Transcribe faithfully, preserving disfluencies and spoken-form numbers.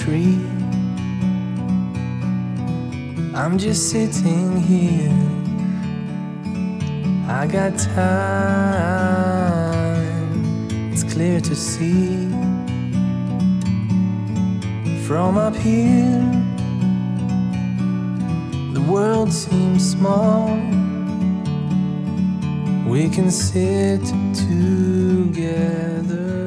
tree. I'm just sitting here, I got time, it's clear to see. From up here, the world seems small. We can sit together